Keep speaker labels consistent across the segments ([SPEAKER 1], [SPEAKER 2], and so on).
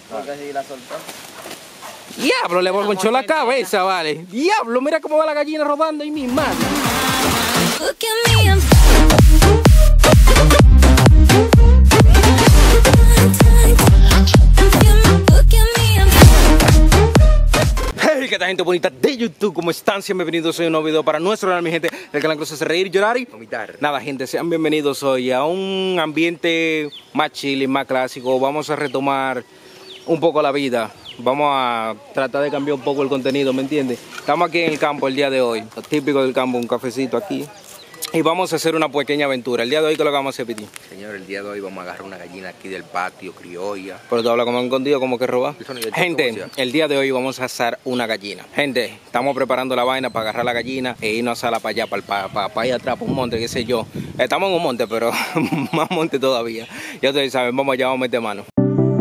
[SPEAKER 1] Porque si la soltó.
[SPEAKER 2] Diablo, le volvió la cabeza, vale. Diablo, mira cómo va la gallina rodando ahí misma. Hey, ¿qué tal, gente bonita de YouTube? ¿Cómo están? Sean bienvenidos hoy a un nuevo video para nuestro canal, mi gente del canal que nos hace reír, llorar y vomitar. Nada, gente, sean bienvenidos hoy a un ambiente más chill y más clásico. Vamos a retomar un poco la vida. Vamos a tratar de cambiar un poco el contenido, ¿me entiendes? Estamos aquí en el campo el día de hoy, lo típico del campo, un cafecito aquí. Y vamos a hacer una pequeña aventura. El día de hoy, ¿qué es lo que vamos a hacer, Piti?
[SPEAKER 1] Señor, el día de hoy vamos a agarrar una gallina aquí del patio, criolla.
[SPEAKER 2] Pero tú hablas como escondido, como que robar. Gente, el día de hoy vamos a asar una gallina. Gente, estamos preparando la vaina para agarrar la gallina e irnos a asarla para allá, para allá atrás, para un monte, qué sé yo. Estamos en un monte, pero más monte todavía. Ya ustedes saben, vamos allá, vamos a meter mano.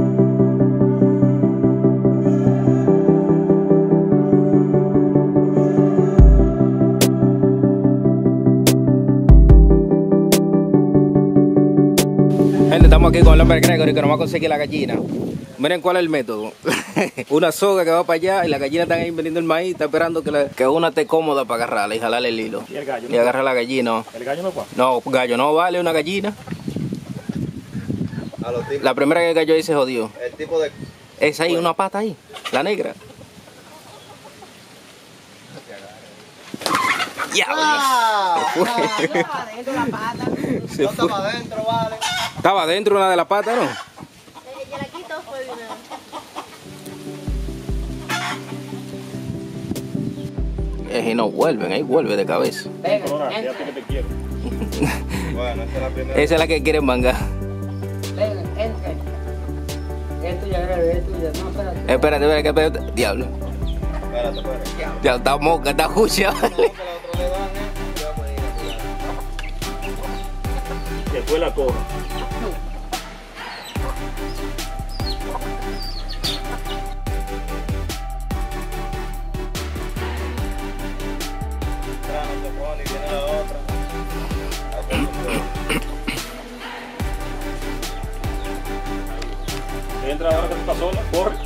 [SPEAKER 2] Estamos aquí con el hombre Gregory que nos va a conseguir la gallina. Miren cuál es el método. Una soga que va para allá y la gallina está ahí vendiendo el maíz, está esperando que una esté cómoda para agarrarla y jalarle el hilo.
[SPEAKER 3] ¿Y el gallo?
[SPEAKER 2] Y agarrar la gallina.
[SPEAKER 3] ¿El gallo no va?
[SPEAKER 2] No, gallo no vale, una gallina. La primera que el gallo ahí se jodió.
[SPEAKER 1] El tipo de...
[SPEAKER 2] Esa ahí, una pata ahí, la negra. ¡Diablo!
[SPEAKER 4] Estaba adentro la pata.
[SPEAKER 1] No estaba adentro, vale.
[SPEAKER 2] Estaba dentro una de las patas, ¿no?
[SPEAKER 4] Ya la quito fue de una vez.
[SPEAKER 2] Y no vuelven, ahí vuelve de cabeza.
[SPEAKER 3] Ahora, fíjate que te quiero.
[SPEAKER 1] Bueno, esa es la primera.
[SPEAKER 2] Esa es la que quieren mangar.
[SPEAKER 4] Venga, entra. Esto ya era esto ya. No, espérate.
[SPEAKER 2] Espérate. Diablo.
[SPEAKER 1] Espérate.
[SPEAKER 2] Ya está moca, está jucha.
[SPEAKER 3] Después la coja. Entra ahora que tú estás sola. Corre.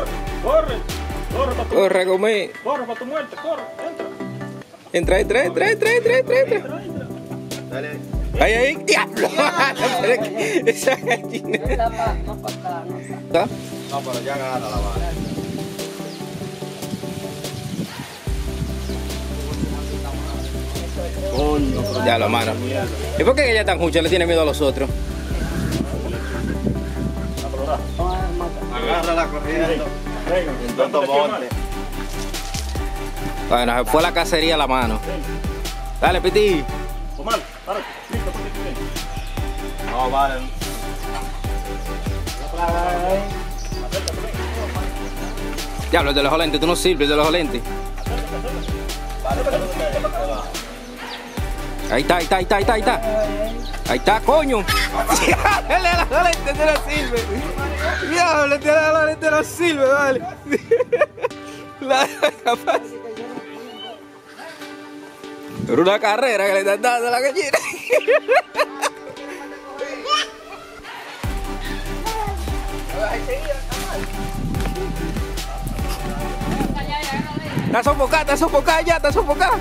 [SPEAKER 2] Corre, come.
[SPEAKER 3] Corre para tu muerte, corre. Entra.
[SPEAKER 2] Entra.
[SPEAKER 1] Dale.
[SPEAKER 2] Ahí, diablo. Esa gallina.
[SPEAKER 4] no para acá, no.
[SPEAKER 2] ¿Está?
[SPEAKER 1] No, pero ya agarra la vara.
[SPEAKER 2] Ya lo mano. ¿Y por qué ella tan jucha le tiene miedo a los otros?
[SPEAKER 1] Agárrala corriendo.
[SPEAKER 3] Venga,
[SPEAKER 1] En tanto monte.
[SPEAKER 2] Bueno, se fue la cacería a la mano. Dale, Piti.
[SPEAKER 3] Omar, párate. Listo, ponte.
[SPEAKER 1] No, vale.
[SPEAKER 2] Diablo, el de los lentes, tú no sirves, el de los lentes. Ahí está. Ahí está, coño. El de los lentes te no sirve. Diablo, el de los lentes no sirve, vale. Capaz. Pero una carrera que le están dando a la gallina. Está sofocada ya, está sofocada.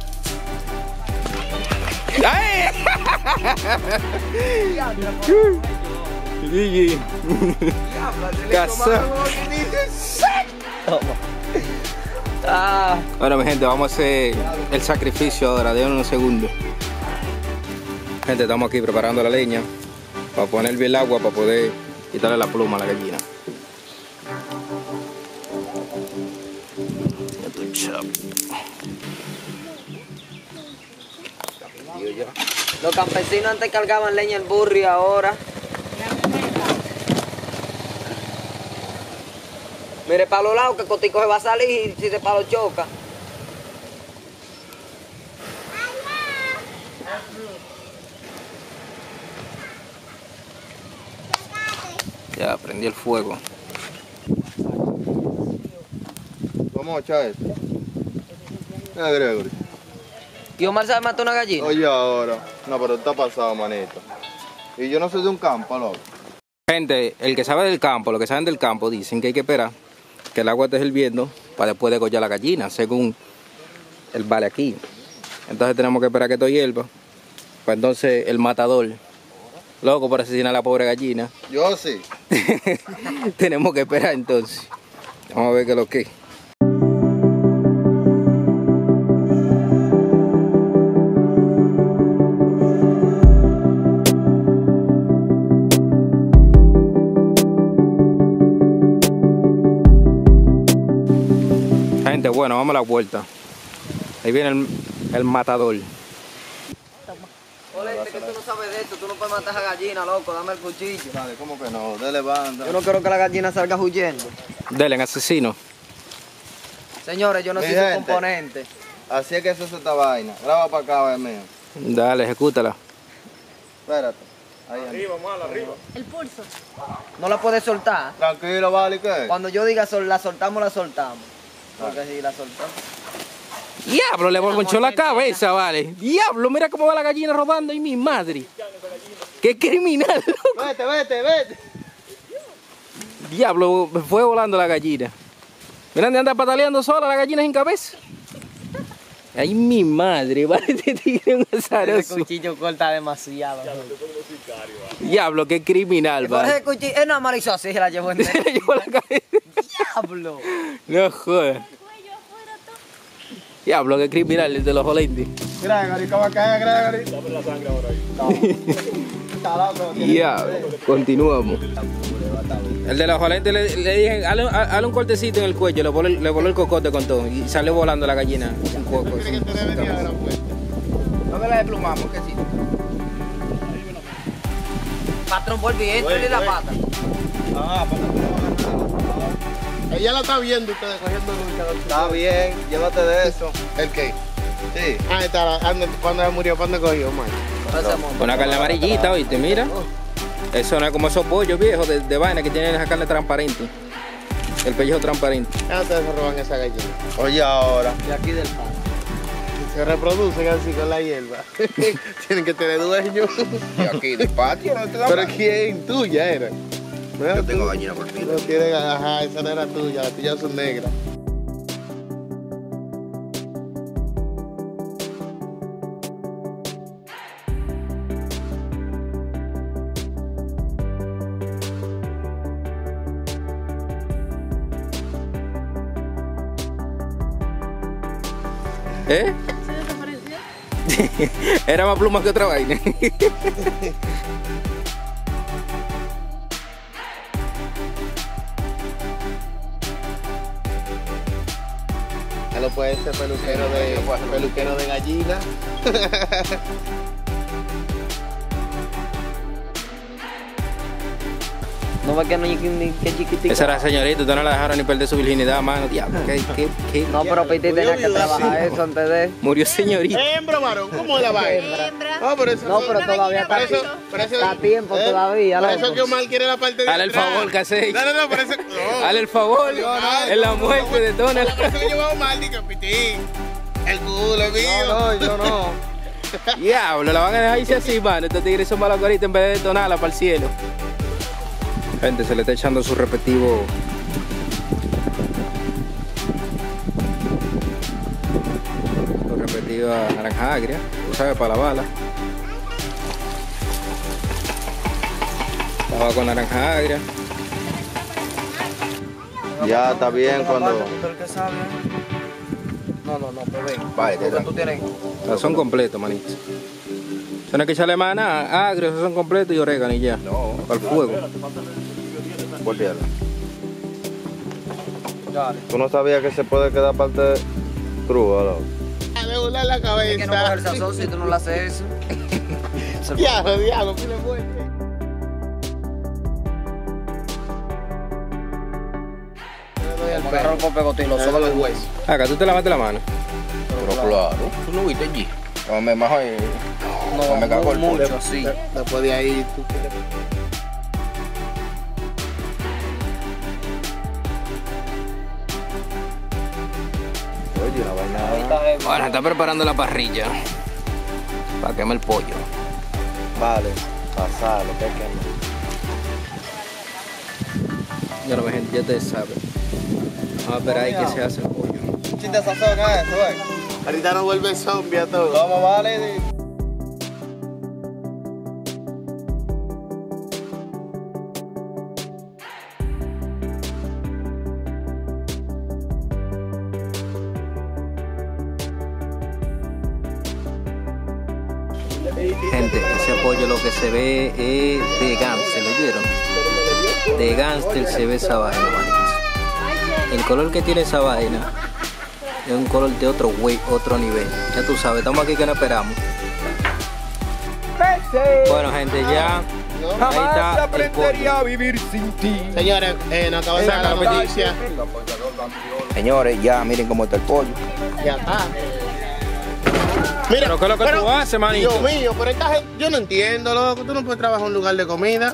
[SPEAKER 2] ¡Ay! Gigi. Casa. Bueno, mi gente, vamos a hacer el sacrificio ahora, de unos segundos. Gente, estamos aquí preparando la leña para poner bien el agua para poder quitarle la pluma a la gallina.
[SPEAKER 4] Los campesinos antes cargaban leña en burro y ahora. Mire para los lados que Cotico se va a salir y si se para lo choca.
[SPEAKER 2] Ya prendí el fuego.
[SPEAKER 1] Vamos a echar esto. Gregory.
[SPEAKER 4] ¿Y Omar sabe matar una gallina?
[SPEAKER 1] Oye, ahora. No, pero está pasado, manito. Y yo no soy de un campo, loco.
[SPEAKER 2] Gente, el que sabe del campo, los que saben del campo, dicen que hay que esperar que el agua esté hirviendo para después degollar la gallina, según el vale aquí. Entonces tenemos que esperar que esto hierva. Pues entonces el matador, loco por asesinar a la pobre gallina.
[SPEAKER 5] Yo sí.
[SPEAKER 2] Tenemos que esperar entonces. Vamos a ver qué es lo que es. Gente, bueno, vamos a la vuelta. Ahí viene el matador.
[SPEAKER 4] Ole, que tú no sabes de esto, tú no puedes matar a esa gallina, loco, dame el cuchillo.
[SPEAKER 5] Vale, ¿cómo que no? Dele banda.
[SPEAKER 4] Yo no quiero que la gallina salga huyendo.
[SPEAKER 2] Dele, en asesino.
[SPEAKER 4] Señores, yo no
[SPEAKER 5] Mi
[SPEAKER 4] soy su
[SPEAKER 5] gente.
[SPEAKER 4] componente.
[SPEAKER 5] Así es que eso es esta vaina. Graba para acá, va mío.
[SPEAKER 2] Dale, ejecútala.
[SPEAKER 5] Espérate. Ahí anda.
[SPEAKER 3] Arriba, mal, arriba.
[SPEAKER 6] El pulso.
[SPEAKER 4] No la puedes soltar.
[SPEAKER 5] Tranquilo, vale, ¿qué?
[SPEAKER 4] Cuando yo diga la soltamos, la soltamos. Porque si la soltamos.
[SPEAKER 2] Diablo, le volconchó la cabeza, vale. Diablo, mira cómo va la gallina rodando y mi madre. Qué criminal, loco.
[SPEAKER 5] Vete.
[SPEAKER 2] Diablo, fue volando la gallina. Mira, anda pataleando sola la gallina sin cabeza. Ay, mi madre, vale, te tiré un azaroso.
[SPEAKER 4] Ese cuchillo corta demasiado.
[SPEAKER 2] Diablo, qué criminal,
[SPEAKER 4] Por ese
[SPEAKER 2] vale.
[SPEAKER 4] cuchillo, él nada más lo hizo así, se la llevó entera.
[SPEAKER 2] Se le llevó la cabeza.
[SPEAKER 4] Diablo.
[SPEAKER 2] No jodas. Diablo, qué criminal el de los Holendis.
[SPEAKER 5] Gregory, ¿cómo va a caer, Gregory?
[SPEAKER 3] Dame la sangre ahora ahí.
[SPEAKER 5] Está loco.
[SPEAKER 2] Diablo, continuamos. El de los Holendis le dije, hazle un cortecito en el cuello, le voló el cocote con todo y salió volando la gallina. Un coco, así. ¿Dónde la desplumamos? ¿Qué sí?
[SPEAKER 4] Patrón, volví, entra y la pata.
[SPEAKER 5] Ah,
[SPEAKER 7] Ella la está viendo ustedes cogiendo lucha.
[SPEAKER 5] está bien, llévate de eso.
[SPEAKER 7] ¿El qué?
[SPEAKER 5] Sí.
[SPEAKER 7] Ah, está, cuando ella murió, ¿cuándo cogió, man?
[SPEAKER 2] Una carne amarillita, oíste, mira. Eso no es como esos pollos viejos de vaina que tienen esa carne transparente. El pellejo transparente.
[SPEAKER 7] ¿Cómo ustedes se roban esa gallina?
[SPEAKER 5] Oye, ahora.
[SPEAKER 4] De aquí del pan.
[SPEAKER 7] Se reproducen así con la hierba. Tienen que tener dueño.
[SPEAKER 1] Y aquí del patio no te da
[SPEAKER 7] ¿Pero
[SPEAKER 1] mal.
[SPEAKER 7] quién? Tuya era. No era
[SPEAKER 1] Yo tengo
[SPEAKER 7] tuya.
[SPEAKER 1] gallina por fin.
[SPEAKER 7] No tiene, ajá, esa no era tuya, las tuyas son negras.
[SPEAKER 2] ¿Eh?
[SPEAKER 6] ¿Se desapareció?
[SPEAKER 2] Era más pluma que otra vaina.
[SPEAKER 7] Ya lo puede ser peluquero de gallina.
[SPEAKER 4] No ve que no ni que chiquitito.
[SPEAKER 2] Esa era señorita, usted no la dejaron ni perder su virginidad, mano. Diablo, ¿qué?
[SPEAKER 4] No, pero Piti tenía que trabajar eso antes de.
[SPEAKER 2] Murió señorita.
[SPEAKER 7] Hembra, varón, ¿cómo es la vaina?
[SPEAKER 6] Hembra.
[SPEAKER 7] No, pero eso
[SPEAKER 4] No, pero todavía
[SPEAKER 7] por
[SPEAKER 4] está,
[SPEAKER 7] eso,
[SPEAKER 4] está a tiempo todavía,
[SPEAKER 7] Por eso
[SPEAKER 4] loco.
[SPEAKER 7] que Omar quiere la parte de
[SPEAKER 2] Dale el
[SPEAKER 7] atrás.
[SPEAKER 2] favor, Casey.
[SPEAKER 7] No, por eso. No.
[SPEAKER 2] Dale el favor. En la muerte de Tona.
[SPEAKER 7] Por eso que yo a Omar y que Pitín. El culo mío.
[SPEAKER 5] No, yo no.
[SPEAKER 2] Diablo, la van a dejar irse así, mano. Estos tigres son malos ahorita en vez de detonarla para el cielo. Gente, se le está echando su respectivo. Su respectiva naranja agria. Tú sabes, para la bala. Estaba con naranja agria.
[SPEAKER 5] Ya está bien cuando.
[SPEAKER 4] ¿Tú el que sabe? No, pero ven.
[SPEAKER 1] Vale, te
[SPEAKER 4] Porque tú tienes.
[SPEAKER 2] Son completos, manito. Tienes que echarle más nada, agrio, son completos y orégano y ya.
[SPEAKER 1] No.
[SPEAKER 2] Para el fuego.
[SPEAKER 1] Volteala.
[SPEAKER 4] Dale.
[SPEAKER 5] Tú no sabías que se puede quedar parte cruda, loco.
[SPEAKER 7] De volar la
[SPEAKER 4] Es que no coge el
[SPEAKER 7] cabeza.
[SPEAKER 4] sazón si tú no le haces eso.
[SPEAKER 7] Diablo, ¿qué le fue?
[SPEAKER 4] El perro con pegotilo, solo el hueso.
[SPEAKER 2] Acá tú te lavaste la mano.
[SPEAKER 1] Pero claro, tú no viste allí. Cuando me majo y... cuando me cago el
[SPEAKER 4] mucho,
[SPEAKER 1] pollo.
[SPEAKER 4] sí.
[SPEAKER 7] Después de ahí, tú quieres.
[SPEAKER 5] Oye, la vaina.
[SPEAKER 2] Bueno, está preparando la parrilla. Para quemar el pollo.
[SPEAKER 5] Vale, pasalo, que
[SPEAKER 2] Ya lo ven, gente, ya ustedes saben. Vamos a esperar ahí que se hace el pollo.
[SPEAKER 7] Chiste sazón a eso, ahorita no vuelve zombie a todo. Vamos, vale.
[SPEAKER 2] Gente, ese pollo lo que se ve es de gánster, ¿lo vieron? De gánster se ve esa vaina, manitos. El color que tiene esa vaina es un color de otro nivel. Ya tú sabes, estamos aquí que no esperamos. Bueno, gente, ya ahí está el pollo.
[SPEAKER 3] a vivir sin ti.
[SPEAKER 7] Señores, nos acaba de dar la noticia.
[SPEAKER 1] Señores, ya miren cómo está el pollo.
[SPEAKER 7] Ya está. Mira,
[SPEAKER 2] ¿Pero qué es lo que tú haces, manito?
[SPEAKER 7] Dios mío, pero esta gente, yo no entiendo, loco. Tú no puedes trabajar en un lugar de comida.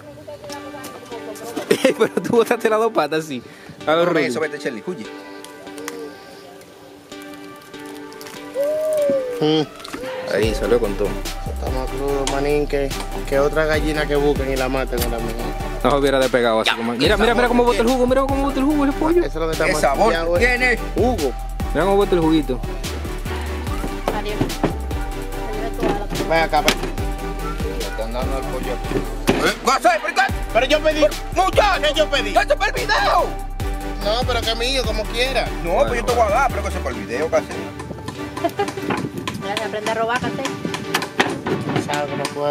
[SPEAKER 2] Pero tú botaste las dos patas así. A los
[SPEAKER 1] Come
[SPEAKER 2] rudos.
[SPEAKER 1] eso, vete, Shelly, huye. Ahí salió con todo.
[SPEAKER 7] Está más crudo, manín, que otra gallina que busquen y la maten a la mejor.
[SPEAKER 2] No se hubiera despegado así como. Mira cómo bota el jugo, mira cómo bota el jugo ese pollo.
[SPEAKER 7] Eso es lo que está
[SPEAKER 1] ¿Qué
[SPEAKER 7] más
[SPEAKER 1] sabor
[SPEAKER 7] pillado,
[SPEAKER 1] tiene?
[SPEAKER 7] Hugo.
[SPEAKER 2] Mira cómo bota el juguito.
[SPEAKER 7] Ven acá, ven.
[SPEAKER 1] Están dando el pollo aquí.
[SPEAKER 7] Pero yo pedí.
[SPEAKER 1] ¡Muchacho!
[SPEAKER 7] ¿Qué yo pedí?
[SPEAKER 1] ¡Esto es para el video!
[SPEAKER 7] No, pero que mío, como quiera.
[SPEAKER 1] No, pues yo te voy a dar, pero que se para el video casi.
[SPEAKER 6] Mira, se aprende a robar, cante.
[SPEAKER 7] Sabes que no puedo.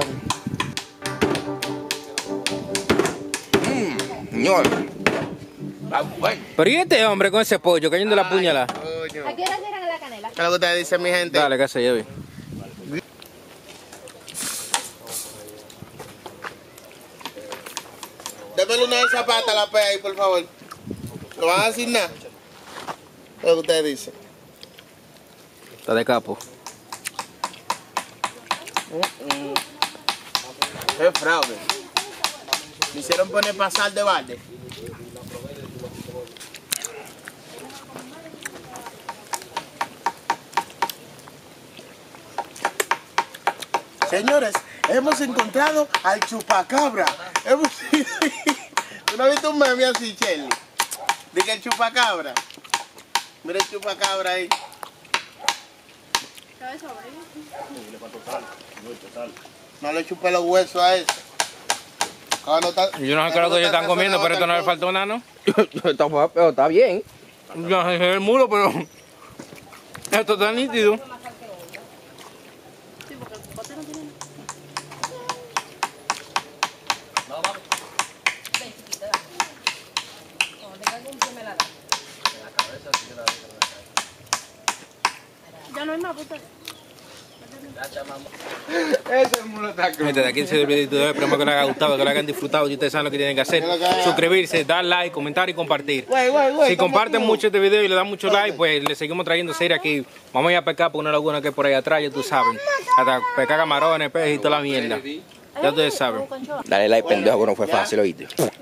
[SPEAKER 1] Señor. Bueno.
[SPEAKER 2] Pero ¿y este hombre con ese pollo cayendo la puñalada?
[SPEAKER 7] Coño.
[SPEAKER 6] ¿A qué hora cierran la canela?
[SPEAKER 7] ¿Qué es lo que ustedes dicen, mi gente?
[SPEAKER 2] Dale, que se lleve.
[SPEAKER 7] Démele una de esas patas a la pea ahí, por favor. ¿No van a decir nada? ¿Qué es lo que ustedes dicen?
[SPEAKER 2] Está de capo.
[SPEAKER 7] Qué fraude. Me hicieron poner pasar de balde. Señores, hemos encontrado al chupacabra. ¿Tú no has visto un meme así, Shelly? De que el chupacabra. Mira el chupacabra ahí. No le chupé los huesos a ese.
[SPEAKER 2] Yo no sé qué es lo que ellos están comiendo, pero esto no le faltó nada, ¿no?
[SPEAKER 1] Está bien.
[SPEAKER 2] Yo no sé el muro, pero esto está nítido.
[SPEAKER 6] Ya no hay más, puta.
[SPEAKER 2] Gente, de aquí se el video de hoy. Esperemos que les haya gustado, que les hayan disfrutado. Y ustedes saben lo que tienen que hacer: suscribirse, dar like, comentar y compartir. Si comparten mucho este video y le dan mucho like, pues le seguimos trayendo serie aquí. Vamos a ir a pescar por una laguna que hay por ahí atrás, ya tú sabes. Hasta pescar camarones, peces y toda la mierda. Ya ustedes saben.
[SPEAKER 1] Dale like, pendejo, que no fue fácil, oíste.